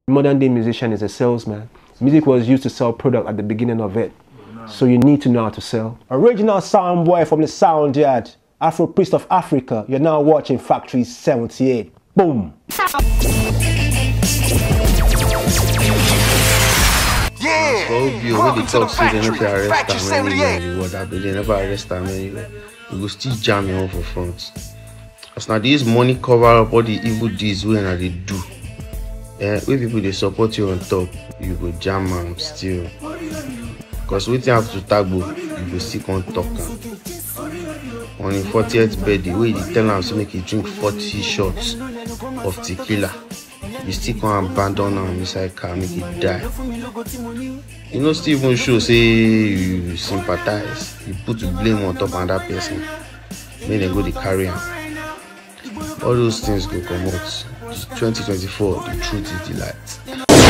Modern day musician is a salesman. Music was used to sell product at the beginning of it. So you need to know how to sell. Original sound boy from the sound yard. Afro Priest of Africa. You're now watching Factory 78. Boom! Yeah! Welcome to the Factory 78. They never arrest them anyway. You go still jam you on for front. As now this money cover up all the evil deeds when they do. When people they support you on top, you go jam them still. Because we have to Tagbo, you go still on talk. On his 40th birthday, where they tell him to make he drink 40 shots of tequila. You still can't abandon him inside car, make it die. You know, still even show say you sympathize. You put the blame on top of that person. Then they go to carry him. All those things go come out. 2024, the truth is the light.